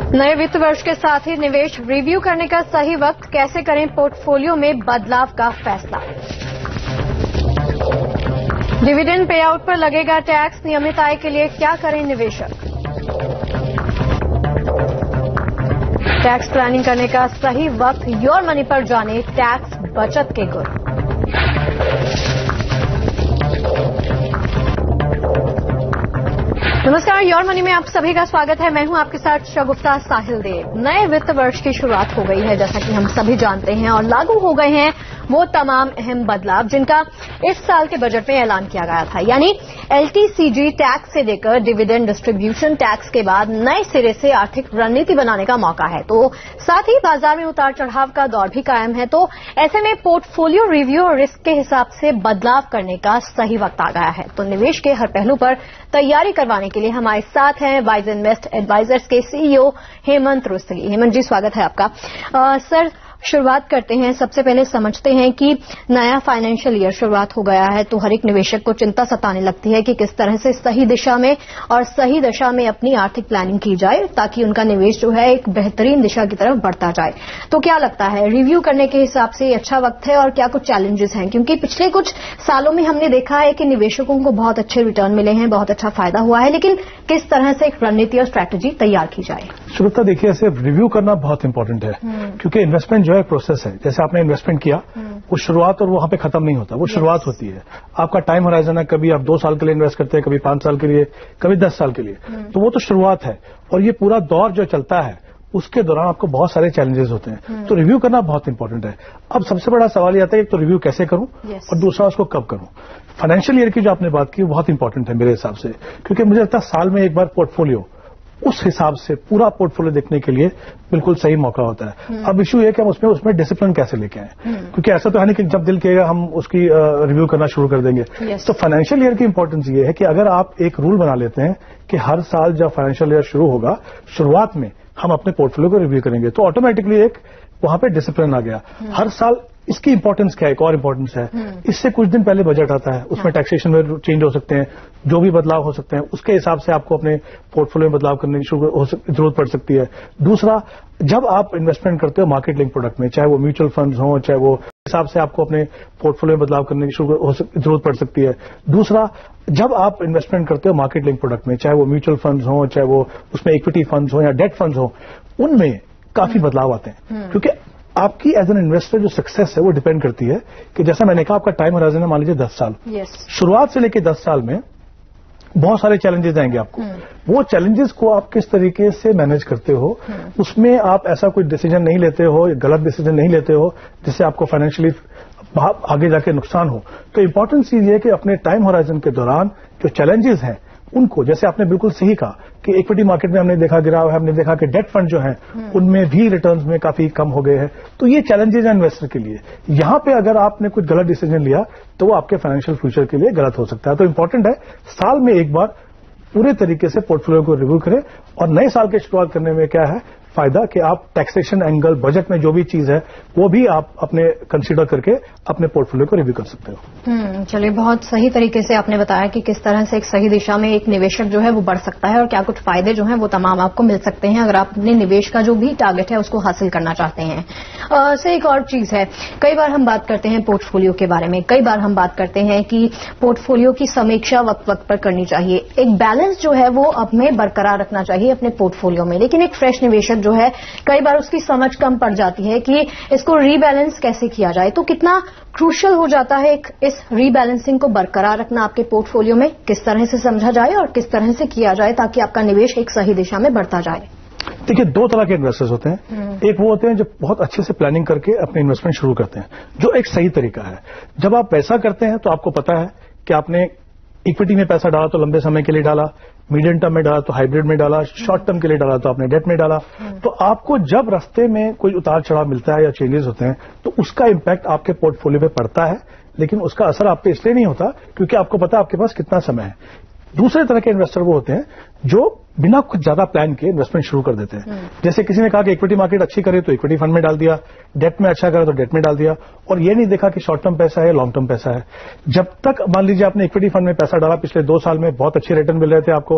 नए वित्त वर्ष के साथ ही निवेश रिव्यू करने का सही वक्त, कैसे करें पोर्टफोलियो में बदलाव का फैसला। डिविडेंड पे आउट पर लगेगा टैक्स, नियमित आय के लिए क्या करें निवेशक। टैक्स प्लानिंग करने का सही वक्त, योर मनी पर जाने टैक्स बचत के गुर। नमस्कार, योर मनी में आप सभी का स्वागत है। मैं हूं आपके साथ शगुफ्ता साहिल देव। नए वित्त वर्ष की शुरुआत हो गई है, जैसा कि हम सभी जानते हैं, और लागू हो गए हैं वो तमाम अहम बदलाव जिनका इस साल के बजट में ऐलान किया गया था। यानी एलटीसीजी टैक्स से लेकर डिविडेंड डिस्ट्रीब्यूशन टैक्स के बाद नए सिरे से आर्थिक रणनीति बनाने का मौका है। तो साथ ही बाजार में उतार चढ़ाव का दौर भी कायम है। तो ऐसे में पोर्टफोलियो रिव्यू और रिस्क के हिसाब से बदलाव करने का सही वक्त आ गया है। तो निवेश के हर पहलू पर तैयारी करवाने के लिए हमारे साथ हैं वाइजइन्वेस्ट एडवाइजर्स के सीईओ हेमंत रुस्तगी। हेमंत जी, स्वागत है आपका। सर, शुरुआत करते हैं। सबसे पहले समझते हैं कि नया फाइनेंशियल ईयर शुरुआत हो गया है, तो हर एक निवेशक को चिंता सताने लगती है कि किस तरह से सही दिशा में और सही दशा में अपनी आर्थिक प्लानिंग की जाए ताकि उनका निवेश जो है एक बेहतरीन दिशा की तरफ बढ़ता जाए। तो क्या लगता है, रिव्यू करने के हिसाब से अच्छा वक्त है और क्या कुछ चैलेंजेस हैं? क्योंकि पिछले कुछ सालों में हमने देखा है कि निवेशकों को बहुत अच्छे रिटर्न मिले हैं, बहुत अच्छा फायदा हुआ है, लेकिन किस तरह से एक रणनीति और स्ट्रैटेजी तैयार की जाए? शुरुआत देखिए, सिर्फ रिव्यू करना बहुत इंपॉर्टेंट है, क्योंकि इन्वेस्टमेंट जो है प्रोसेस है। जैसे आपने इन्वेस्टमेंट किया, वो शुरुआत और वहां पे खत्म नहीं होता, वो शुरुआत होती है। आपका टाइम होराइजन है, कभी आप 2 साल के लिए इन्वेस्ट करते हैं, कभी 5 साल के लिए, कभी 10 साल के लिए, तो वो तो शुरुआत है। और ये पूरा दौर जो चलता है उसके दौरान आपको बहुत सारे चैलेंजेस होते हैं, तो रिव्यू करना बहुत इंपॉर्टेंट है। अब सबसे बड़ा सवाल ये आता है कि तो रिव्यू कैसे करूं और दूसरा उसको कब करूं। फाइनेंशियल ईयर की जो आपने बात की वो बहुत इंपॉर्टेंट है मेरे हिसाब से, क्योंकि मुझे लगता है साल में एक बार पोर्टफोलियो उस हिसाब से पूरा पोर्टफोलियो देखने के लिए बिल्कुल सही मौका होता है। अब इश्यू ये कि हम उसमें डिसिप्लिन कैसे लेके आए, क्योंकि ऐसा तो है नहीं कि जब दिल कहेगा हम उसकी रिव्यू करना शुरू कर देंगे। तो फाइनेंशियल ईयर की इंपॉर्टेंस ये है कि अगर आप एक रूल बना लेते हैं कि हर साल जब फाइनेंशियल ईयर शुरू होगा, शुरुआत में हम अपने पोर्टफोलियो को रिव्यू करेंगे, तो ऑटोमेटिकली एक वहां पे डिसिप्लिन आ गया। हर साल इसकी इंपॉर्टेंस क्या है, एक और इंपॉर्टेंस है, इससे कुछ दिन पहले बजट आता है, उसमें टैक्सेशन में चेंज हो सकते हैं, जो भी बदलाव हो सकते हैं, उसके हिसाब से आपको अपने पोर्टफोलियो में बदलाव करने की जरूरत पड़ सकती है। दूसरा, जब आप इन्वेस्टमेंट करते हो मार्केट लिंक प्रोडक्ट में, चाहे वो म्यूचुअल फंड्स हो, चाहे वो हिसाब से आपको अपने पोर्टफोलियो में बदलाव करने की जरूरत पड़ सकती है। दूसरा, जब आप इन्वेस्टमेंट करते हो मार्केट लिंक प्रोडक्ट में, चाहे वो म्यूचुअल फंड्स हो, चाहे वो उसमें इक्विटी फंड्स हो या डेट फंड्स हो, उनमें काफी बदलाव आते हैं, क्योंकि आपकी एज एन इन्वेस्टर जो सक्सेस है वो डिपेंड करती है कि जैसा मैंने कहा आपका टाइम होराइजन है मान लीजिए 10 साल। शुरुआत से लेकर 10 साल में बहुत सारे चैलेंजेस आएंगे आपको। वो चैलेंजेस को आप किस तरीके से मैनेज करते हो, उसमें आप ऐसा कोई डिसीजन नहीं लेते हो, गलत डिसीजन नहीं लेते हो जिससे आपको फाइनेंशियली आगे जाके नुकसान हो। तो इंपॉर्टेंट चीज ये है कि अपने टाइम होराइजन के दौरान जो चैलेंजेस हैं उनको, जैसे आपने बिल्कुल सही कहा कि इक्विटी मार्केट में हमने देखा गिराव है, हमने देखा कि डेट फंड जो हैं उनमें भी रिटर्न्स में काफी कम हो गए हैं, तो ये चैलेंजेस हैं इन्वेस्टर के लिए। यहां पे अगर आपने कुछ गलत डिसीजन लिया तो वो आपके फाइनेंशियल फ्यूचर के लिए गलत हो सकता है। तो इंपॉर्टेंट है साल में एक बार पूरे तरीके से पोर्टफोलियो को रिव्यू करें। और नए साल की शुरुआत करने में क्या है फायदा कि आप टैक्सेशन एंगल, बजट में जो भी चीज है वो भी आप अपने कंसीडर करके अपने पोर्टफोलियो को रिव्यू कर सकते हो। चलिए, बहुत सही तरीके से आपने बताया कि किस तरह से एक सही दिशा में एक निवेशक जो है वो बढ़ सकता है और क्या कुछ फायदे जो हैं वो तमाम आपको मिल सकते हैं अगर आप अपने निवेश का जो भी टारगेट है उसको हासिल करना चाहते हैं। से एक और चीज है, कई बार हम बात करते हैं पोर्टफोलियो के बारे में, कई बार हम बात करते हैं कि पोर्टफोलियो की समीक्षा वक्त वक्त पर करनी चाहिए, एक बैलेंस जो है वो अपने बरकरार रखना चाहिए अपने पोर्टफोलियो में। लेकिन एक फ्रेश निवेशक जो है कई बार उसकी समझ कम पड़ जाती है कि इसको रीबैलेंस कैसे किया जाए। तो कितना क्रूशियल हो जाता है इस रीबैलेंसिंग को बरकरार रखना आपके पोर्टफोलियो में, किस तरह से समझा जाए और किस तरह से किया जाए ताकि आपका निवेश एक सही दिशा में बढ़ता जाए? देखिए, 2 तरह के इन्वेस्टर्स होते हैं। एक वो होते हैं जो बहुत अच्छे से प्लानिंग करके अपने इन्वेस्टमेंट शुरू करते हैं, जो एक सही तरीका है। जब आप पैसा करते हैं तो आपको पता है कि आपने इक्विटी में पैसा डाला तो लंबे समय के लिए डाला, मीडियम टर्म में डाला तो हाइब्रिड में डाला, शॉर्ट टर्म के लिए डाला तो आपने डेट में डाला। तो आपको जब रास्ते में कोई उतार चढ़ाव मिलता है या चेंजेस होते हैं तो उसका इंपैक्ट आपके पोर्टफोलियो पे पड़ता है, लेकिन उसका असर आप पे इसलिए नहीं होता क्योंकि आपको पता है आपके पास कितना समय है। दूसरे तरह के इन्वेस्टर वो होते हैं जो बिना कुछ ज्यादा प्लान के इन्वेस्टमेंट शुरू कर देते हैं। जैसे किसी ने कहा कि इक्विटी मार्केट अच्छी करे तो इक्विटी फंड में डाल दिया, डेट में अच्छा करे तो डेट में डाल दिया, और ये नहीं देखा कि शॉर्ट टर्म पैसा है लॉन्ग टर्म पैसा है। जब तक मान लीजिए आपने इक्विटी फंड में पैसा डाला, पिछले 2 साल में बहुत अच्छे रिटर्न मिल रहे थे आपको,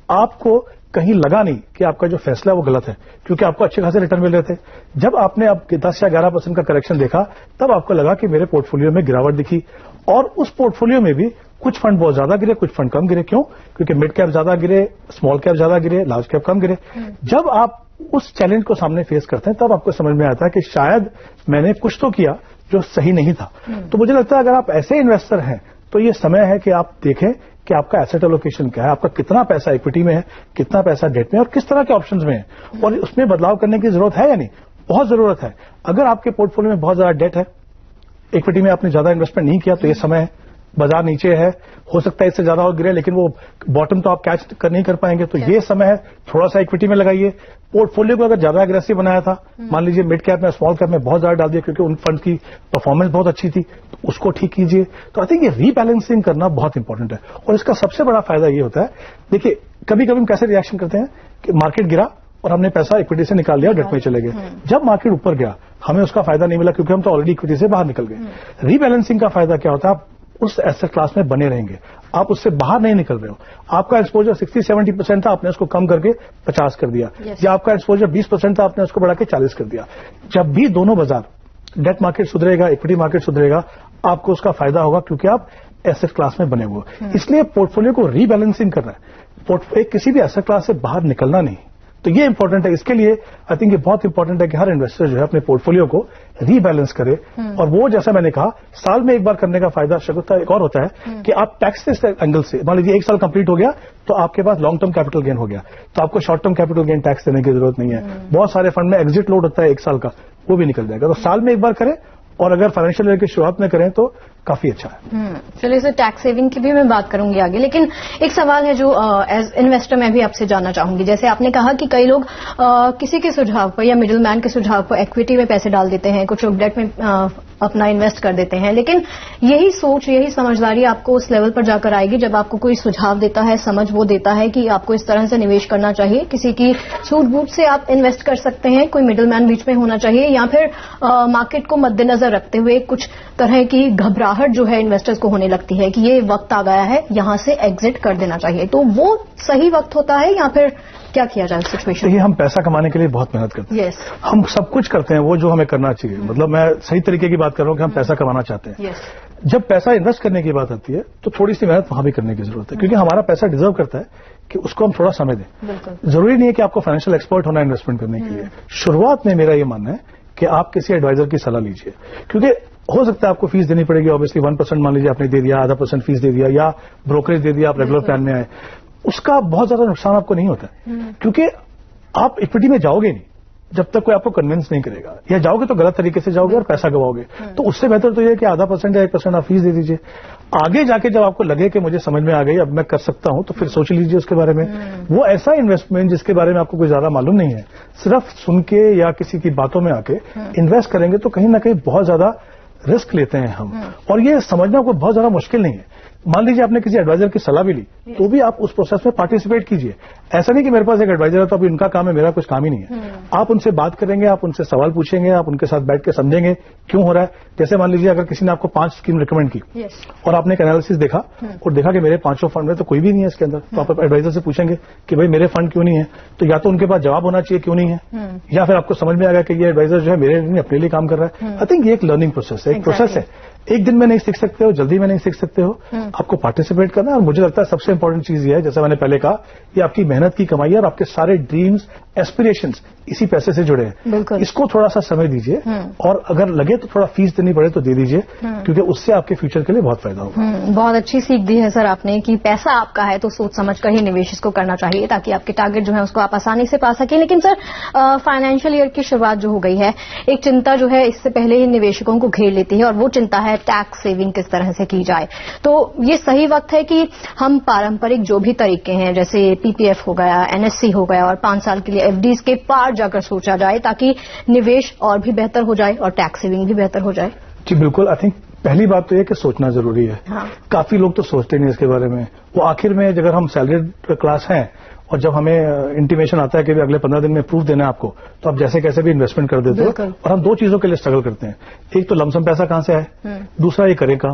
آپ کو کہیں لگا نہیں کہ آپ کا جو فیصلہ ہے وہ غلط ہے, کیونکہ آپ کو اچھے خاصے ریٹرن مل رہے تھے. جب آپ نے اب 10 یا 11% کا کریکشن دیکھا, تب آپ کو لگا کہ میرے پورٹ فولیو میں گراوٹ دکھی, اور اس پورٹ فولیو میں بھی کچھ فنڈ بہت زیادہ گرے, کچھ فنڈ کم گرے. کیوں؟ کیونکہ مڈ کیپ زیادہ گرے, اسمال کیپ زیادہ گرے, لارج کیپ کم گرے. جب آپ اس چیلنج کو سامنے فیس کرتے ہیں, تب آپ کو سمجھ میں آتا ہے کہ شاید میں نے کچھ تو کیا جو صحیح نہیں تھا. تو مجھے لگتا ہے اگر آپ ایسے انویسٹر ہیں تو یہ سمے ہے کہ آپ دیکھیں کہ آپ کا ایسٹ الوکیشن کیا ہے, آپ کا کتنا پیسہ ایکوٹی میں ہے, کتنا پیسہ ڈیٹ میں, اور کس طرح کے آپشنز میں ہے, اور اس میں بدلاؤ کرنے کی ضرورت ہے یا نہیں. بہت ضرورت ہے. اگر آپ کے پورٹ فولیو میں بہت زیادہ ڈیٹ ہے, ایکوٹی میں آپ نے زیادہ انویسٹمنٹ نہیں کیا, تو یہ سمے ہے. بازار نیچے ہے, ہو سکتا ہے اس سے زیادہ اور گرے, لیکن وہ باٹم تو آپ کیچ نہیں کر پائیں گے. تو یہ سمے ہے, تھوڑا سا ایکوٹی میں لگائیے. پورٹ فولیو کو اگر زیادہ اگریسو بنایا تھا, مان لیجیے مڈ کیپ میں, اسمال کیپ میں بہت زیادہ ڈال دیا کیونکہ ان فنڈ کی پرفارمنس بہت اچھی تھی, تو اس کو ٹھیک کیجیے. تو آئی تھنک یہ ری بیلنسنگ کرنا بہت امپورٹنٹ ہے, اور اس کا سب سے بڑا فائدہ یہ ہوتا ہے. دیکھیے کبھی کبھی ہم کیسے ریئیکشن کرتے ہیں کہ مارکیٹ گرا اور ہم نے پیسہ اکوٹی سے نکال لیا, ڈیٹ میں چلے گئے. جب مارکیٹ اوپر گیا ہمیں اس کا فائدہ نہیں ملا کیونکہ ہم تو آلریڈی اکوٹی سے باہر نکل گئے. ری بیلنسنگ کا فائدہ کیا ہوتا ہے؟ آپ اس ایسٹ کلاس میں بنے رہیں گے, آپ اس سے باہر نہیں نکل رہے ہو. آپ کا ایکسپوجر 60-70% تھا, آپ نے اس کو کم کر کے 50 کر دیا, یا آپ کا ایکسپوجر 20% تھا, آپ نے اس کو بڑھا کے 40 کر دیا. جب بھی دونوں بازار, ڈیٹ مارکیٹ سدھرے گا, ایکوٹی مارکیٹ سدھرے گا, آپ کو اس کا فائدہ ہوگا کیونکہ آپ ایسٹ کلاس میں بنے ہوئے. اس لیے پورٹ فولیو کو ری بیلنسنگ کرنا ہے, کسی بھی ایسٹ کلاس سے باہر نکلنا نہیں. تو یہ امپورٹنٹ ہے. اس کے لیے آئی تھنک یہ بہت امپورٹنٹ ہے کہ ہر انویسٹر جو ہے اپنے پورٹ فولیو کو ری بیلنس کرے. اور وہ جیسا میں نے کہا سال میں ایک بار کرنے کا فائدہ شگفتہ ایک اور ہوتا ہے کہ آپ ٹیکس اینگل سے, مان لیجیے 1 سال کمپلیٹ ہو گیا تو آپ کے پاس لانگ ٹرم کیپٹل گین ہو گیا, تو آپ کو short term capital gain tax دینے کی ضرورت نہیں ہے. بہت سارے فنڈ میں ایگزٹ لوڈ ہوتا ہے 1 سال کا, وہ بھی نکل جائے گا. تو سال میں ایک بار کریں, اور اگر فائنینشیل ایئر کی شروعات میں کریں تو کافی اچھا ہے. چلیے سر, ٹیکس سیونگ کی بھی میں بات کروں گی آگے, لیکن ایک سوال ہے جو ایز انویسٹر میں بھی آپ سے جاننا چاہوں گی. جیسے آپ نے کہا کہ کئی لوگ کسی کے سجھاؤ پر یا مڈل مین کے سجھاؤ پر ایکوٹی میں پیسے ڈال دیتے ہیں, کچھ لوگ ڈیٹ میں اپنا انویسٹ کر دیتے ہیں, لیکن یہی سوچ, یہی سمجھداری آپ کو اس لیول پر جا کر آئے گی جب آپ کو کوئی سجھاؤ دیتا ہے, سمجھ وہ دیتا ہے کہ آپ کو اس طرح سے نویش کرنا چاہیے, کسی کی سوٹ بوٹ سے آپ انویسٹ کر سکتے ہیں, کوئی مڈل مین بیچ میں ہونا چاہیے, یا پھر مارکیٹ کو مد نظر رکھتے ہوئے کچھ طرح کی گھبراہٹ جو ہے انویسٹرز کو ہونے لگتی ہے کہ یہ وقت آ گیا ہے, یہاں سے ایگزٹ کر دینا چاہیے. تو وہ صحیح وقت ہوتا ہے یا پھر کیا کیا جائے سچویشن؟ یہ ہم پیسہ کمانے کے لیے بہت محنت کرتے ہیں. ہم سب کچھ کرتے ہیں وہ جو ہمیں کرنا چاہیے. مطلب میں صحیح طریقے کی بات کر رہا ہوں کہ ہم پیسہ کمانا چاہتے ہیں. جب پیسہ انویسٹ کرنے کی بات آتی ہے تو تھوڑی سی محنت وہاں بھی کرنے کی ضرورت ہے, کیونکہ ہمارا پیسہ ڈیزرو کرتا ہے کہ اس کو ہم تھوڑا سمے دیں. ضروری نہیں ہے کہ آپ کو فائنینشیل ایکسپرٹ ہونا انویسٹمنٹ کرنے کے لیے. شروعات میں میرا یہ ماننا ہے کہ آپ کسی ایڈوائزر کی صلاح لیجیے, کیونکہ ہو سکتا ہے آپ کو فیس دینی پڑے گی. آبویسلی 1% مان لیجیے آپ نے دے دیا, ½ فیس دے دیا, یا بروکریج دے دیا, آپ ریگولر پلان میں آئے, اس کا بہت زیادہ نقصان آپ کو نہیں ہوتا ہے, کیونکہ آپ اکوٹی میں جاؤ گے نہیں جب تک کوئی آپ کو کنوینس نہیں کرے گا, یا جاؤ گے تو غلط طریقے سے جاؤ گے اور پیسہ گواؤ گے. تو اس سے بہتر تو یہ ہے کہ ½ یا 1% آپ فیس دے دیجیے. آگے جا کے جب آپ کو لگے کہ مجھے سمجھ میں آ گئی, اب میں کر سکتا ہوں, تو پھر سوچ لیجیے اس کے بارے میں. وہ ایسا انویسٹمنٹ جس کے بارے میں آپ کو کوئی زیادہ معلوم نہیں ہے, صرف سن کے یا کسی کی باتوں میں آ کے انویسٹ کریں گے تو کہیں نہ کہیں بہت زیادہ رسک لیتے ہیں ہم. اور یہ سمجھنا کوئی بہت زیادہ مشکل نہیں ہے. مان لیجیے آپ نے کسی ایڈوائزر کی صلاح بھی لی, تو بھی آپ اس پروسیس میں پارٹیسپیٹ کیجیے. ایسا نہیں کہ میرے پاس ایک ایڈوائزر ہے تو اب ان کا کام ہے, میرا کچھ کام ہی نہیں ہے. آپ ان سے بات کریں گے, آپ ان سے سوال پوچھیں گے, آپ ان کے ساتھ بیٹھ کے سمجھیں گے کیوں ہو رہا ہے. جیسے مان لیجیے اگر کسی نے آپ کو 5 اسکیم ریکمینڈ کی اور آپ نے ایک انالیسس دیکھا اور دیکھا کہ میرے 5 فنڈ میں تو کوئی بھی نہیں ہے اس کے اندر, تو آپ ایڈوائزر سے پوچھیں گے کہ بھائی میرے فنڈ کیوں نہیں ہے. تو یا تو ان کے پاس جواب ہونا چاہیے کیوں نہیں ہے, یا پھر آپ کو سمجھ میں آ گیا کہ یہ ایڈوائزر جو ہے میرے لیے اپنے لیے کام کر رہا ہے. آئی تھنک یہ ایک لرننگ پروسیس ہے, ایک پروسیس ہے. ایک دن میں نہیں سیکھ سکتے ہو, جلدی میں نہیں سیکھ سکتے ہو, آپ کو پارٹیسپیٹ کرنا ہے. اور مجھے لگتا ہے سب سے امپورٹنٹ چیز یہ ہے, جیسا میں نے پہلے کہا, یہ آپ کی محنت کی کمائی ہے اور آپ کے سارے ڈریمز, ایسپریشنز اسی پیسے سے جڑے ہیں. اس کو تھوڑا سا سمے دیجیے, اور اگر لگے تو تھوڑا فیس دینی پڑے تو دے دیجیے, کیونکہ اس سے آپ کے فیوچر کے لیے بہت فائدہ ہوگا. بہت اچھی سیکھ دی ہے سر آپ نے کہ پیسہ آپ کا ہے تو سوچ سمجھ کر ہی نویش اس کو کرنا چاہیے تاکہ آپ کے ٹارگیٹ جو ہے اس کو آپ آسانی سے پا سکیں. لیکن سر فائنینشیل ایئر کی شروعات جو ہو گئی ہے, ایک چنتا جو ہے اس سے پہلے ہی نویشکوں کو گھیر لیتی ہے, اور وہ چنتا ہے ٹیکس سیونگ کس طرح سے کی جائے. تو یہ صحیح وقت ہے کہ ہم پارمپرک جو بھی طریقے ہیں جیسے PPF ہو گیا, NSC ہو گیا, اور 5 سال کے لیے FDs کے پار جا کر سوچا جائے تاکہ نویش اور بھی بہتر ہو جائے اور ٹیکس سیونگ بھی بہتر ہو جائے. جی بالکل. آئی تھنک پہلی بات تو یہ کہ سوچنا ضروری ہے. کافی لوگ تو سوچتے نہیں اس کے بارے میں. وہ آخر میں اگر ہم سیلریڈ کلاس ہیں اور جب ہمیں انٹیمیشن آتا ہے کہ اگلے 15 دن میں پروف دینا ہے آپ کو, تو آپ جیسے کیسے بھی انویسٹمنٹ کر دیتے ہو. اور ہم 2 چیزوں کے لیے اسٹرگل کرتے ہیں. ایک تو لمسم پیسہ کہاں سے آئے, دوسرا یہ کرے کہاں.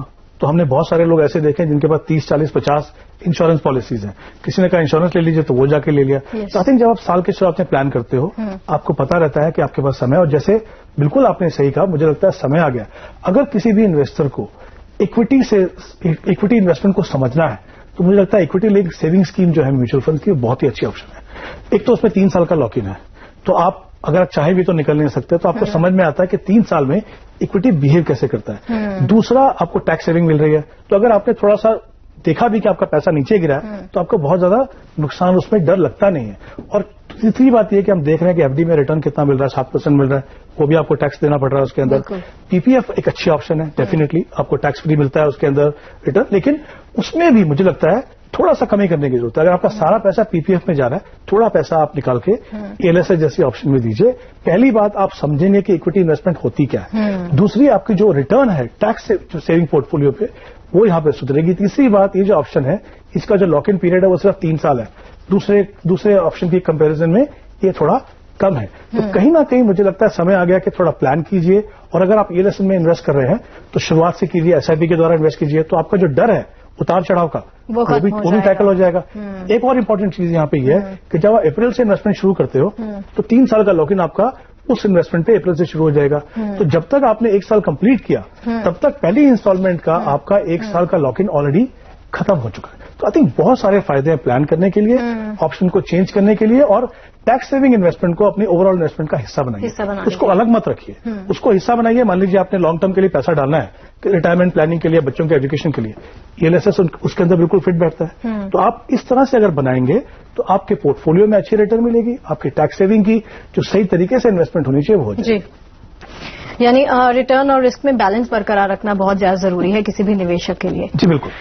तो हमने बहुत सारे लोग ऐसे देखे जिनके पास 30, 40, 50 इंश्योरेंस पॉलिसीज हैं. किसी ने कहा इंश्योरेंस ले लीजिए तो वो जाके ले लिया. तो आई थिंक जब आप साल के शुरुआत में प्लान करते हो आपको पता रहता है कि आपके पास समय, और जैसे बिल्कुल आपने सही कहा, मुझे लगता है समय आ गया. अगर किसी भी इन्वेस्टर को इक्विटी इन्वेस्टमेंट को समझना है तो मुझे लगता है इक्विटी लिंक सेविंग स्कीम जो है म्यूचुअल फंड की, बहुत ही अच्छी ऑप्शन है. एक तो उसमें 3 साल का लॉक इन है, तो आप अगर चाहे भी तो निकल नहीं सकते, तो आपको समझ में आता है कि 3 साल में इक्विटी बिहेव कैसे करता है. दूसरा, आपको टैक्स सेविंग मिल रही है, तो अगर आपने थोड़ा सा देखा भी कि आपका पैसा नीचे गिरा है तो आपको बहुत ज्यादा नुकसान, उसमें डर लगता नहीं है. और तीसरी बात यह कि हम देख रहे हैं कि एफडी में रिटर्न कितना मिल रहा है, 7% मिल रहा है, वो भी आपको टैक्स देना पड़ रहा है उसके अंदर. पीपीएफ एक अच्छी ऑप्शन है, डेफिनेटली आपको टैक्स फ्री मिलता है उसके अंदर रिटर्न, लेकिन उसमें भी मुझे लगता है थोड़ा सा कमी करने की जरूरत है. अगर आपका सारा पैसा पीपीएफ में जा रहा है, थोड़ा पैसा आप निकाल के एलएसए जैसी ऑप्शन में दीजिए. पहली बात, आप समझेंगे कि इक्विटी इन्वेस्टमेंट होती क्या है. दूसरी, आपकी जो रिटर्न है टैक्स सेविंग पोर्टफोलियो पे, वो यहां पे सुधरेगी. तीसरी बात, ये जो ऑप्शन है इसका जो लॉक इन पीरियड है वो सिर्फ 3 साल है. दूसरे ऑप्शन की कंपैरिजन में ये थोड़ा कम है. तो कहीं ना कहीं मुझे लगता है समय आ गया कि थोड़ा प्लान कीजिए. और अगर आप एलएसए में इन्वेस्ट कर रहे हैं तो शुरुआत से कीजिए, एसआईपी के द्वारा इन्वेस्ट कीजिए, तो आपका जो डर है उतार चढ़ाव का वो भी टैकल हो जाएगा. एक और इंपॉर्टेंट चीज यहाँ पे ये है कि जब आप अप्रैल से इन्वेस्टमेंट शुरू करते हो तो 3 साल का लॉक इन आपका उस इन्वेस्टमेंट पे अप्रैल से शुरू हो जाएगा. तो जब तक आपने 1 साल कंप्लीट किया तब तक पहली इंस्टॉलमेंट का आपका 1 साल का लॉक इन ऑलरेडी खत्म हो चुका है. तो आई थिंक बहुत सारे फायदे हैं प्लान करने के लिए, ऑप्शन को चेंज करने के लिए, और टैक्स सेविंग इन्वेस्टमेंट को अपनी ओवरऑल इन्वेस्टमेंट का हिस्सा बनाइए. उसको अलग मत रखिए, उसको हिस्सा बनाइए. मान लीजिए आपने लॉन्ग टर्म के लिए पैसा डालना है, रिटायरमेंट प्लानिंग के लिए, बच्चों के एजुकेशन के लिए, एलएसएस उसके अंदर बिल्कुल फिट बैठता है. तो आप इस तरह से अगर बनाएंगे तो आपके पोर्टफोलियो में अच्छी रिटर्न मिलेगी, आपकी टैक्स सेविंग की जो सही तरीके से इन्वेस्टमेंट होनी चाहिए वो हो जाएगी. यानी रिटर्न और रिस्क में बैलेंस बरकरार रखना बहुत ज्यादा जरूरी है किसी भी निवेशक के लिए. जी बिल्कुल.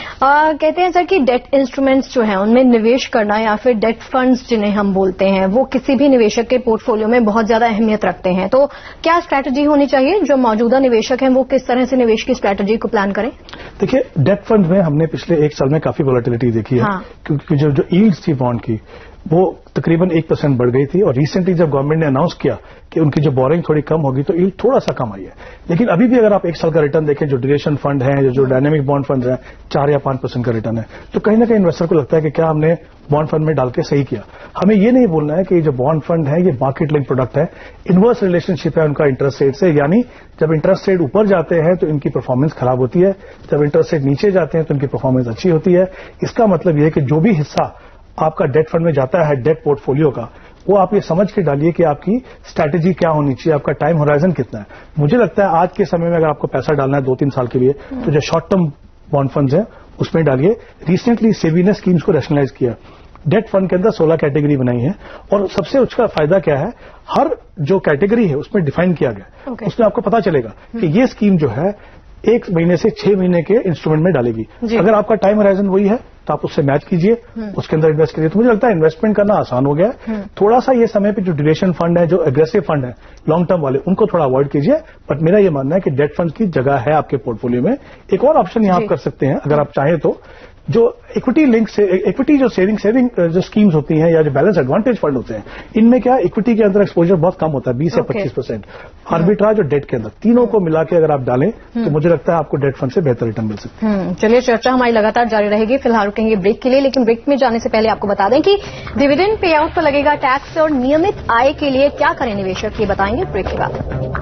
कहते हैं सर कि डेट इंस्ट्रूमेंट्स जो है उनमें निवेश करना या फिर डेट फंड्स जिन्हें हम बोलते हैं वो किसी भी निवेशक के पोर्टफोलियो में बहुत ज्यादा अहमियत रखते हैं. तो क्या स्ट्रैटेजी होनी चाहिए, जो मौजूदा निवेशक हैं वो किस तरह से निवेश की स्ट्रैटेजी को प्लान करें? देखिए, डेट फंड में हमने पिछले 1 साल में काफी वॉलेटिलिटी देखी है. क्योंकि जो यील्ड्स थी बॉन्ड की वो तकरीबन 1% बढ़ गई थी, और रिसेंटली जब गवर्नमेंट ने अनाउंस किया कि उनकी जो बोरिंग थोड़ी कम होगी तो यील्ड थोड़ा सा कम आई है. लेकिन अभी भी अगर आप 1 साल का रिटर्न देखें, जो ड्यूरेशन फंड है, जो डायनेमिक बॉन्ड फंड है, 4 या 5% का रिटर्न है, तो कहीं ना कहीं इन्वेस्टर को लगता है कि क्या हमने बॉन्ड फंड में डाल के सही किया. हमें ये नहीं बोलना है कि ये जो बॉन्ड फंड है ये मार्केट लिंक प्रोडक्ट है, इनवर्स रिलेशनशिप है उनका इंटरेस्ट रेट से. यानी जब इंटरेस्ट रेट ऊपर जाते हैं तो इनकी परफॉर्मेंस खराब होती है, जब इंटरेस्ट रेट नीचे जाते हैं तो इनकी परफॉर्मेंस अच्छी होती है. इसका मतलब यह है कि जो भी हिस्सा आपका डेट फंड में जाता है डेट पोर्टफोलियो का, वो आप ये समझ के डालिए कि आपकी स्ट्रैटेजी क्या होनी चाहिए, आपका टाइम होराइजन कितना है. मुझे लगता है आज के समय में अगर आपको पैसा डालना है 2-3 साल के लिए तो जो शॉर्ट टर्म बॉन्ड फंड्स हैं उसमें डालिए. रिसेंटली सेबी ने स्कीम्स को रैशनलाइज किया, डेट फंड के अंदर 16 कैटेगरी बनाई है, और सबसे उसका फायदा क्या है, हर जो कैटेगरी है उसमें डिफाइन किया गया. उसमें आपको पता चलेगा कि ये स्कीम जो है 1 महीने से 6 महीने के इंस्ट्रूमेंट में डालेगी. अगर आपका टाइम होराइजन वही है तो आप उससे मैच कीजिए, उसके अंदर इन्वेस्ट करिए. तो मुझे लगता है इन्वेस्टमेंट करना आसान हो गया है. थोड़ा सा ये समय पे जो ड्यूरेशन फंड है, जो एग्रेसिव फंड है लॉन्ग टर्म वाले, उनको थोड़ा अवॉइड कीजिए. बट मेरा ये मानना है कि डेट फंड की जगह है आपके पोर्टफोलियो में. एक और ऑप्शन यहां आप कर सकते हैं अगर आप चाहें तो, जो इक्विटी लिंक से इक्विटी जो सेविंग जो स्कीम्स होती हैं या जो बैलेंस एडवांटेज फंड होते हैं, इनमें क्या इक्विटी के अंदर एक्सपोजर बहुत कम होता है, 20 से 25%. आर्बिट्राज और डेट के अंदर तीनों को मिला के अगर आप डालें तो मुझे लगता है आपको डेट फंड से बेहतर रिटर्न मिल सकता है. चलिए, चर्चा हमारी लगातार जारी रहेगी. फिलहाल रुकेंगे ब्रेक के लिए, लेकिन ब्रेक में जाने से पहले आपको बता दें कि डिविडेंड पे आउट पर लगेगा टैक्स, और नियमित आय के लिए क्या करें निवेशक, ये बताएंगे ब्रेक के बाद.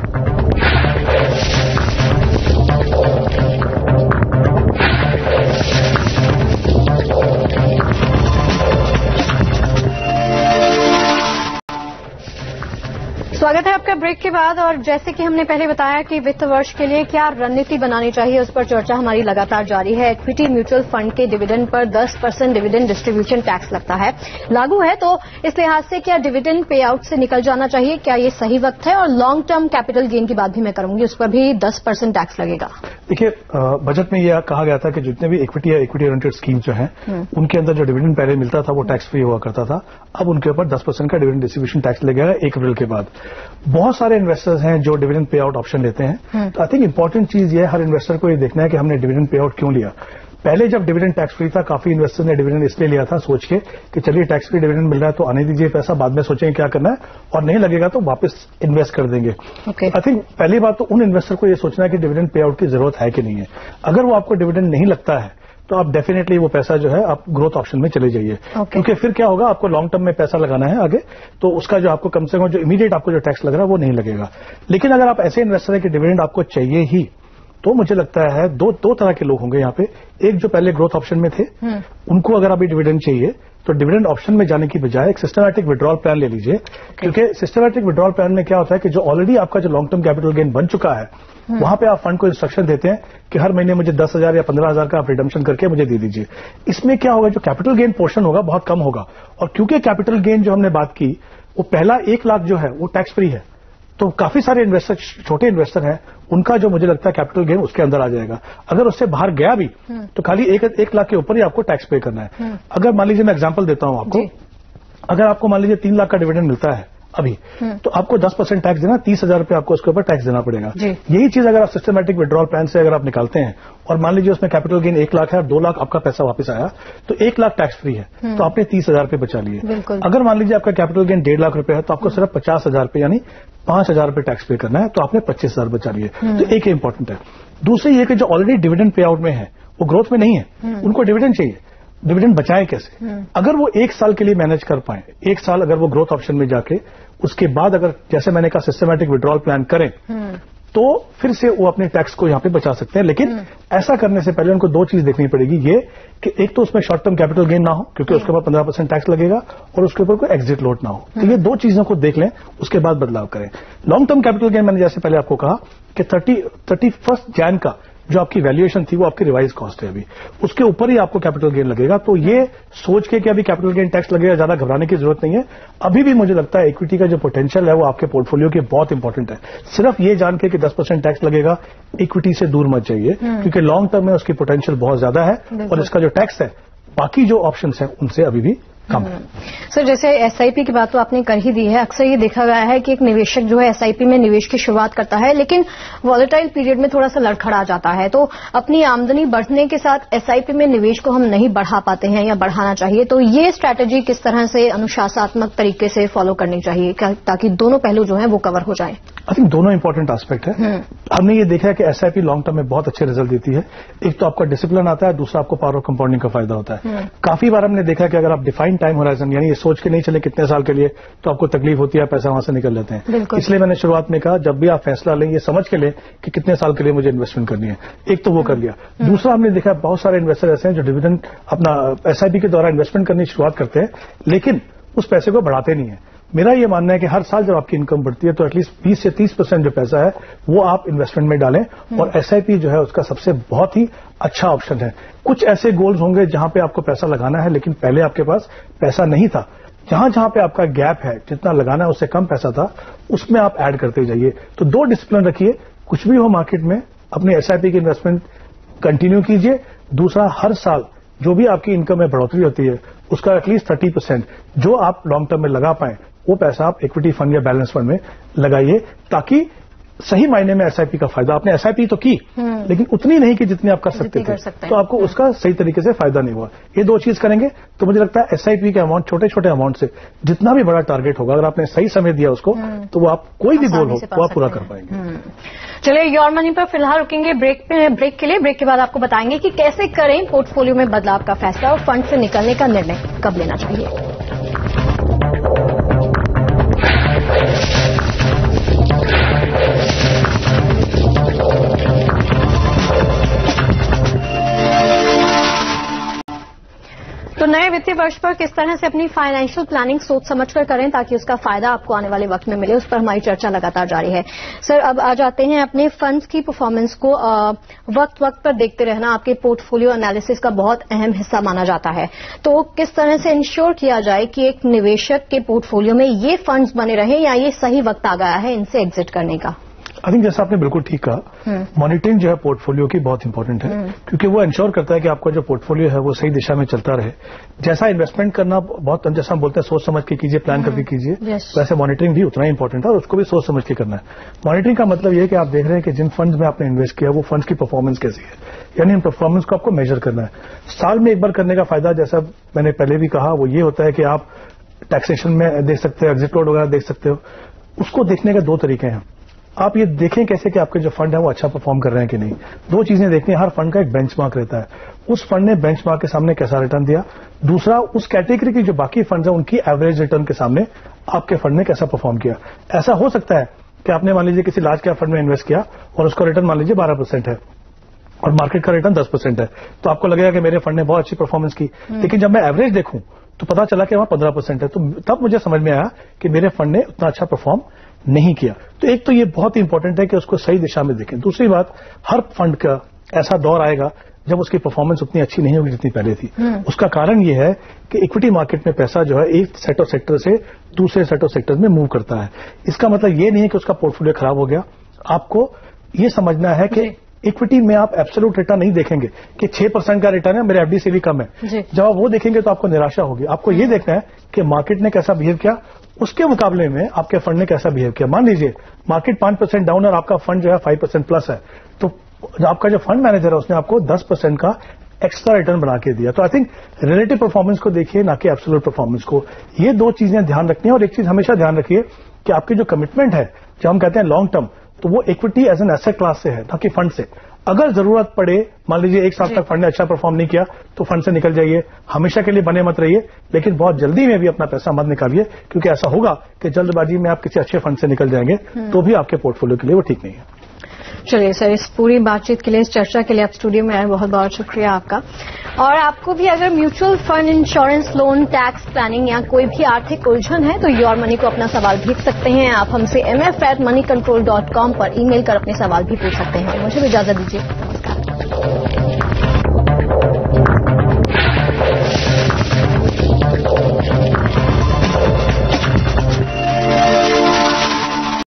स्वागत है आपका ब्रेक के बाद. और जैसे कि हमने पहले बताया कि वित्त वर्ष के लिए क्या रणनीति बनानी चाहिए, उस पर चर्चा हमारी लगातार जारी है. इक्विटी म्यूचुअल फंड के डिविडेंड पर 10% डिविडेंड डिस्ट्रीब्यूशन टैक्स लगता है, लागू है. तो इस लिहाज से क्या डिविडेंड पे आउट से निकल जाना चाहिए, क्या ये सही वक्त है? और लॉन्ग टर्म कैपिटल गेन की बात भी मैं करूंगी, उस पर भी 10% टैक्स लगेगा. देखिए, बजट में यह कहा गया था कि जितने भी इक्विटी या इक्विटी ओरिएंटेड स्कीम जो हैं उनके अंदर जो डिविडेंड पहले मिलता था वो टैक्स फ्री हुआ करता था. अब उनके ऊपर 10% का डिविडेंड डिस्ट्रीब्यूशन टैक्स लगेगा 1 अप्रैल के बाद. बहुत सारे इन्वेस्टर्स हैं जो डिविडेंड पे आउट ऑप्शन लेते हैं. तो आई थिंक इंपॉर्टेंट चीज ये है, हर इन्वेस्टर को ये देखना है कि हमने डिविडेंड पे आउट क्यों लिया. पहले जब डिविडेंड टैक्स फ्री था, काफी इन्वेस्टर ने डिविडेंड इसलिए लिया था सोच के कि चलिए टैक्स फ्री डिविडेंड मिल रहा है तो आने दीजिए पैसा, बाद में सोचेंगे क्या करना है, और नहीं लगेगा तो वापस इन्वेस्ट कर देंगे। आई थिंक पहली बात तो उन इन्वेस्टर को ये सोचना है कि डिविडेंड पे आउट की जरूरत है कि नहीं है। अगर वो आपको डिविडेंड नहीं लगता है तो आप डेफिनेटली वो पैसा जो है आप ग्रोथ ऑप्शन में चले जाइए, क्योंकि फिर क्या होगा, आपको लॉन्ग टर्म में पैसा लगाना है आगे, तो उसका जो आपको कम से कम जो इमीडिएट आपको जो टैक्स लग रहा है वो नहीं लगेगा। लेकिन अगर आप ऐसे इन्वेस्टर है कि डिविडेंड आपको चाहिए ही, तो मुझे लगता है दो तरह के लोग होंगे यहाँ पे। एक जो पहले ग्रोथ ऑप्शन में थे, उनको अगर अभी डिविडेंड चाहिए तो डिविडेंड ऑप्शन में जाने की बजाय एक सिस्टमैटिक विड्रॉल प्लान ले लीजिए, क्योंकि सिस्टमैटिक विड्रॉल प्लान में क्या होता है कि जो ऑलरेडी आपका जो लॉन्ग टर्म कैपिटल गेन बन चुका है, वहां पे आप फंड को इंस्ट्रक्शन देते हैं कि हर महीने मुझे 10,000 या 15,000 का आप रिडम्पशन करके मुझे दे दीजिए। इसमें क्या होगा, जो कैपिटल गेन पोर्शन होगा बहुत कम होगा, और क्योंकि कैपिटल गेन जो हमने बात की वो पहला 1 लाख जो है वो टैक्स फ्री है, तो काफी सारे इन्वेस्टर, छोटे इन्वेस्टर हैं, उनका जो मुझे लगता है कैपिटल गेन उसके अंदर आ जाएगा। अगर उससे बाहर गया भी तो खाली 1 लाख के ऊपर ही आपको टैक्स पे करना है। अगर मान लीजिए, मैं एग्जांपल देता हूं आपको, अगर आपको मान लीजिए 3 लाख का डिविडेंड मिलता है अभी, तो आपको 10% टैक्स देना, 30,000 रुपये आपको उसके ऊपर टैक्स देना पड़ेगा। यही चीज अगर आप सिस्टमैटिक विड्रॉल प्लान से अगर आप निकालते हैं और मान लीजिए उसमें कैपिटल गेन 1 लाख है और 2 लाख आपका पैसा वापस आया, तो 1 लाख टैक्स फ्री है, तो आपने 30,000 रुपये बचा लिए। अगर मान लीजिए आपका कैपिटल गेन 1.5 लाख रुपए है, तो आपको सिर्फ 50,000 रुपये यानी 5,000 रुपये टैक्स पे करना है, तो आपने 25,000 बचा लिए। तो एक इंपॉर्टेंट है। दूसरी ये कि जो ऑलरेडी डिविडेंड पे आउट में है वो ग्रोथ में नहीं है, उनको डिविडेंड चाहिए। डिविडेंड बचाएं कैसे? अगर वो 1 साल के लिए मैनेज कर पाए, 1 साल अगर वो ग्रोथ ऑप्शन में जाके उसके बाद अगर जैसे मैंने कहा सिस्टमैटिक विड्रॉल प्लान करें, तो फिर से वो अपने टैक्स को यहां पे बचा सकते हैं। लेकिन ऐसा करने से पहले उनको 2 चीज देखनी पड़ेगी, ये कि एक तो उसमें शॉर्ट टर्म कैपिटल गेन ना हो, क्योंकि उसके ऊपर 15% टैक्स लगेगा, और उसके ऊपर कोई एग्जिट लोड ना हो। तो ये 2 चीजों को देख लें, उसके बाद बदलाव करें। लॉन्ग टर्म कैपिटल गेन मैंने जैसे पहले आपको कहा कि 31 जैन का जो आपकी वैल्यूएशन थी वो आपकी रिवाइज कॉस्ट है, अभी उसके ऊपर ही आपको कैपिटल गेन लगेगा। तो ये सोच के कि अभी कैपिटल गेन टैक्स लगेगा, ज्यादा घबराने की जरूरत नहीं है। अभी भी मुझे लगता है इक्विटी का जो पोटेंशियल है वो आपके पोर्टफोलियो के बहुत इंपॉर्टेंट है। सिर्फ ये जान के कि 10% टैक्स लगेगा, इक्विटी से दूर मत जाइए, क्योंकि लॉन्ग टर्म में उसकी पोटेंशियल बहुत ज्यादा है, और इसका जो टैक्स है बाकी जो ऑप्शंस हैं उनसे अभी भी कम है। सर, जैसे एसआईपी की बात तो आपने कर ही दी है। अक्सर ये देखा गया है कि एक निवेशक जो है एसआईपी में निवेश की शुरुआत करता है, लेकिन वॉलेटाइल पीरियड में थोड़ा सा लड़खड़ा जाता है, तो अपनी आमदनी बढ़ने के साथ एसआईपी में निवेश को हम नहीं बढ़ा पाते हैं या बढ़ाना चाहिए, तो ये स्ट्रैटेजी किस तरह से अनुशासनात्मक तरीके से फॉलो करनी चाहिए ताकि दोनों पहलू जो है वो कवर हो जाए? आई थिंक दोनों इंपॉर्टेंट एस्पेक्ट है। हमने ये देखा है कि एसआईपी लॉन्ग टर्म में बहुत अच्छे रिजल्ट देती है। एक तो आपका डिसिप्लिन आता है, दूसरा आपको पावर ऑफ कंपाउंडिंग का फायदा होता है। काफी बार हमने देखा कि अगर आप डिफाइंड टाइम होराइजन यानी ये सोच के नहीं चले कितने साल के लिए, तो आपको तकलीफ होती है, पैसा वहां से निकल लेते हैं। इसलिए मैंने शुरुआत में कहा जब भी आप फैसला लें ये समझ के लें कि कितने साल के लिए मुझे इन्वेस्टमेंट करनी है। एक तो वो कर लिया। दूसरा हमने देखा बहुत सारे इन्वेस्टर ऐसे हैं जो डिविडेंड अपना एसआईपी के द्वारा इन्वेस्टमेंट करने की शुरुआत करते हैं, लेकिन उस पैसे को बढ़ाते नहीं है। मेरा ये मानना है कि हर साल जब आपकी इनकम बढ़ती है तो एटलीस्ट 20 से 30% जो पैसा है वो आप इन्वेस्टमेंट में डालें, और एसआईपी जो है उसका सबसे बहुत ही अच्छा ऑप्शन है। कुछ ऐसे गोल्स होंगे जहां पे आपको पैसा लगाना है, लेकिन पहले आपके पास पैसा नहीं था, जहां जहां पे आपका गैप है, जितना लगाना है उससे कम पैसा था, उसमें आप ऐड करते जाइए। तो 2 डिसिप्लिन रखिए, कुछ भी हो मार्केट में अपनी एसआईपी की इन्वेस्टमेंट कंटिन्यू कीजिए। दूसरा, हर साल जो भी आपकी इनकम में बढ़ोतरी होती है उसका एटलीस्ट 30% जो आप लॉन्ग टर्म में लगा पाएं वो पैसा आप इक्विटी फंड या बैलेंस फंड में लगाइए, ताकि सही मायने में एसआईपी का फायदा। आपने एसआईपी तो की, लेकिन उतनी नहीं कि जितनी आप कर सकते थे, तो आपको उसका सही तरीके से फायदा नहीं हुआ। ये 2 चीज करेंगे तो मुझे लगता है एसआईपी के अमाउंट, छोटे छोटे अमाउंट से जितना भी बड़ा टारगेट होगा, अगर आपने सही समय दिया उसको, तो वो आप कोई भी गोल हो वो आप पूरा कर पाएंगे। चलिए, योर मनी पर फिलहाल रुकेंगे ब्रेक के लिए। ब्रेक के बाद आपको बताएंगे कि कैसे करें पोर्टफोलियो में बदलाव का फैसला और फंड से निकलने का निर्णय कब लेना चाहिए। तो नए वित्तीय वर्ष पर किस तरह से अपनी फाइनेंशियल प्लानिंग सोच समझकर करें ताकि उसका फायदा आपको आने वाले वक्त में मिले, उस पर हमारी चर्चा लगातार जारी है। सर, अब आ जाते हैं अपने फंड्स की परफॉर्मेंस को वक्त वक्त पर देखते रहना आपके पोर्टफोलियो एनालिसिस का बहुत अहम हिस्सा माना जाता है। तो किस तरह से इंश्योर किया जाए कि एक निवेशक के पोर्टफोलियो में ये फंड्स बने रहे या ये सही वक्त आ गया है इनसे एग्जिट करने का? आई थिंक जैसा आपने बिल्कुल ठीक कहा, मॉनिटरिंग जो है पोर्टफोलियो की बहुत इंपॉर्टेंट है, क्योंकि वो इंश्योर करता है कि आपका जो पोर्टफोलियो है वो सही दिशा में चलता रहे. जैसा इन्वेस्टमेंट करना बहुत, जैसा हम बोलते हैं सोच समझ के कीजिए, प्लान करके कीजिए, वैसे मॉनिटरिंग भी उतना ही इंपॉर्टेंट है और उसको भी सोच समझ के करना है. मॉनिटरिंग का मतलब ये है कि आप देख रहे हैं कि जिन फंड्स में आपने इन्वेस्ट किया वो फंड्स की परफॉर्मेंस कैसी है, यानी इन परफॉर्मेंस को आपको मेजर करना है. साल में एक बार करने का फायदा, जैसा मैंने पहले भी कहा, वो ये होता है कि आप टैक्सेशन में देख सकते हो, एग्जिट लोड वगैरह देख सकते हो. उसको देखने के 2 तरीके हैं. आप ये देखें कैसे कि आपके जो फंड है वो अच्छा परफॉर्म कर रहे हैं कि नहीं. 2 चीजें देखनी है. हर फंड का एक बेंचमार्क रहता है, उस फंड ने बेंचमार्क के सामने कैसा रिटर्न दिया. दूसरा, उस कैटेगरी की जो बाकी फंड है उनकी एवरेज रिटर्न के सामने आपके फंड ने कैसा परफॉर्म किया. ऐसा हो सकता है कि आपने मान लीजिए किसी लार्ज कैप फंड में इन्वेस्ट किया और उसका रिटर्न मान लीजिए 12% है और मार्केट का रिटर्न 10% है, तो आपको लगेगा कि मेरे फंड ने बहुत अच्छी परफॉर्मेंस की. लेकिन जब मैं एवरेज देखूं तो पता चला कि वहां 15% है, तो तब मुझे समझ में आया कि मेरे फंड ने उतना अच्छा परफॉर्म नहीं किया. तो एक तो ये बहुत ही इंपॉर्टेंट है कि उसको सही दिशा में देखें. दूसरी बात, हर फंड का ऐसा दौर आएगा जब उसकी परफॉर्मेंस उतनी अच्छी नहीं होगी जितनी पहले थी. उसका कारण ये है कि इक्विटी मार्केट में पैसा जो है एक सेट ऑफ सेक्टर से दूसरे सेट ऑफ सेक्टर में मूव करता है. इसका मतलब ये नहीं है कि उसका पोर्टफोलियो खराब हो गया. आपको ये समझना है कि इक्विटी में आप एब्सोल्यूट रिटर्न नहीं देखेंगे कि 6% का रिटर्न है, मेरे एफडी से भी कम है. जब आप वो देखेंगे तो आपको निराशा होगी. आपको ये देखना है कि मार्केट ने कैसा बिहेव किया, उसके मुकाबले में आपके फंड ने कैसा बिहेव किया. मान लीजिए मार्केट 5% डाउन और आपका फंड जो है 5% प्लस है, तो आपका जो फंड मैनेजर है उसने आपको 10% का एक्स्ट्रा रिटर्न बना के दिया. तो आई थिंक रिलेटिव परफॉर्मेंस को देखिए, ना कि एब्सोल्यूट परफॉर्मेंस को. ये 2 चीजें ध्यान रखनी है. और एक चीज हमेशा ध्यान रखिए कि आपकी जो कमिटमेंट है, जब हम कहते हैं लॉन्ग टर्म, तो वो equity as an asset class से है, ना कि फंड से. अगर जरूरत पड़े, मान लीजिए 1 साल तक फंड ने अच्छा परफॉर्म नहीं किया, तो फंड से निकल जाइए. हमेशा के लिए बने मत रहिए, लेकिन बहुत जल्दी में भी अपना पैसा मत निकालिए, क्योंकि ऐसा होगा कि जल्दबाजी में आप किसी अच्छे फंड से निकल जाएंगे तो भी आपके पोर्टफोलियो के लिए वो ठीक नहीं है. चलिए सर, इस पूरी बातचीत के लिए, इस चर्चा के लिए आप स्टूडियो में आए, बहुत बहुत शुक्रिया आपका. और आपको भी अगर mutual fund, insurance, loan, tax planning या कोई भी आर्थिक उलझन है तो योर मनी को अपना सवाल भेज सकते हैं. आप हमसे mf@moneycontrol.com पर ईमेल कर अपने सवाल भी पूछ सकते हैं. मुझे भी इजाजत दीजिए. नमस्कार.